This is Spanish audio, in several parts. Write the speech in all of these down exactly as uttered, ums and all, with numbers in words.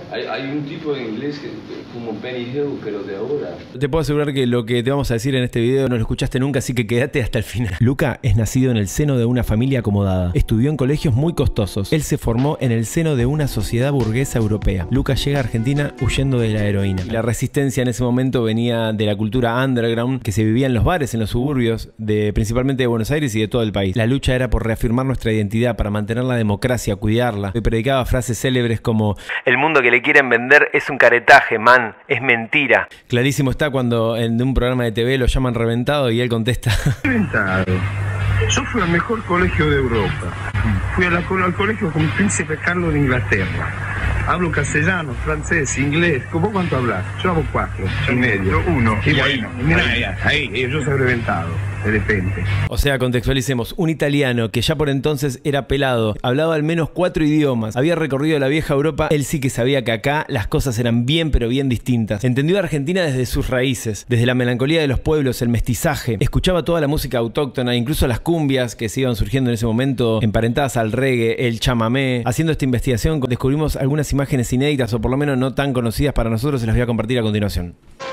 Hay, hay un tipo en inglés que, como Benny Hill, pero de ahora. Te puedo asegurar que lo que te vamos a decir en este video no lo escuchaste nunca, así que quédate hasta el final. Luca es nacido en el seno de una familia acomodada. Estudió en colegios muy costosos. Él se formó en el seno de una sociedad burguesa europea. Luca llega a Argentina huyendo de la heroína. Y la resistencia en ese momento venía de la cultura underground que se vivía en los bares, en los suburbios, de, principalmente de Buenos Aires y de todo el país. La lucha era por reafirmar nuestra identidad, para mantener la democracia, cuidarla. Y predicaba frases célebres como: el mundo que le quieren vender es un caretaje, man, es mentira. Clarísimo está cuando en un programa de T V lo llaman reventado y él contesta: reventado. Yo fui al mejor colegio de Europa. Fui a la, al colegio con el príncipe Carlos de Inglaterra. Hablo castellano, francés, inglés. ¿Cómo cuánto hablas? Yo hablo cuatro, y medio. Yo uno. Y bueno, mira, ahí, ahí, yo soy reventado, de repente. O sea, contextualicemos, un italiano que ya por entonces era pelado, hablaba al menos cuatro idiomas, había recorrido la vieja Europa, él sí que sabía que acá las cosas eran bien pero bien distintas. Entendió a Argentina desde sus raíces, desde la melancolía de los pueblos, el mestizaje, escuchaba toda la música autóctona, incluso las cumbias que se iban surgiendo en ese momento, emparentadas al reggae, el chamamé. Haciendo esta investigación descubrimos algunas imágenes inéditas, o por lo menos no tan conocidas para nosotros, se las voy a compartir a continuación.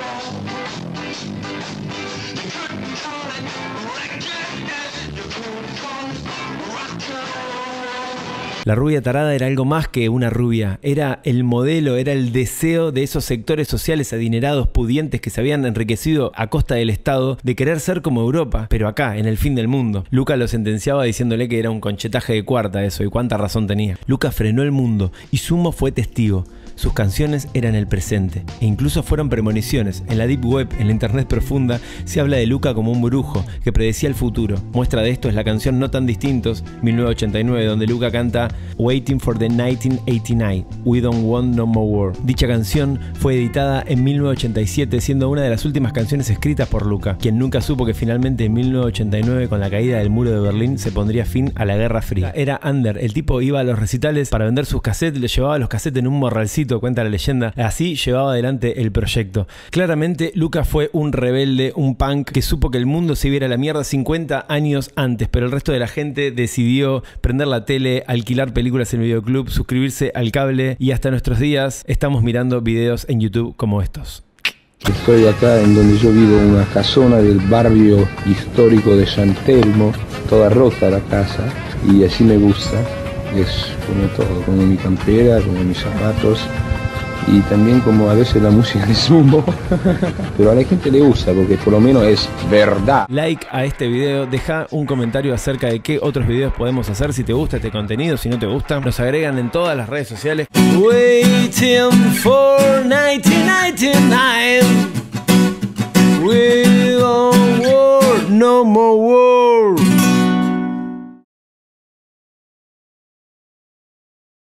La rubia tarada era algo más que una rubia, era el modelo, era el deseo de esos sectores sociales adinerados, pudientes, que se habían enriquecido a costa del Estado, de querer ser como Europa, pero acá, en el fin del mundo. Luca lo sentenciaba diciéndole que era un conchetaje de cuarta eso, y cuánta razón tenía. Luca frenó el mundo, y Sumo fue testigo. Sus canciones eran el presente, e incluso fueron premoniciones. En la Deep Web, en la Internet profunda, se habla de Luca como un brujo que predecía el futuro. Muestra de esto es la canción No Tan Distintos, mil novecientos ochenta y nueve, donde Luca canta Waiting for the nineteen eighty-nine, We Don't Want No More War. Dicha canción fue editada en mil novecientos ochenta y siete, siendo una de las últimas canciones escritas por Luca, quien nunca supo que finalmente en mil novecientos ochenta y nueve, con la caída del muro de Berlín, se pondría fin a la Guerra Fría. Era under, el tipo iba a los recitales para vender sus cassettes, le llevaba los cassettes en un morralcito, cuenta la leyenda. Así llevaba adelante el proyecto. Claramente Luca fue un rebelde, un punk que supo que el mundo se iba a la mierda cincuenta años antes, pero el resto de la gente decidió prender la tele, alquilar películas en el videoclub, suscribirse al cable, y hasta nuestros días estamos mirando videos en YouTube como estos. Estoy acá en donde yo vivo, una casona del barrio histórico de San Telmo, toda rota la casa, y así me gusta. Es como todo, como mi campera, como mis zapatos, y también como a veces la música de Sumo. Pero a la gente le gusta porque por lo menos es verdad. Like a este video, deja un comentario acerca de qué otros videos podemos hacer, si te gusta este contenido, si no te gusta. Nos agregan en todas las redes sociales. Waiting for nineteen ninety-nine, we don't want no more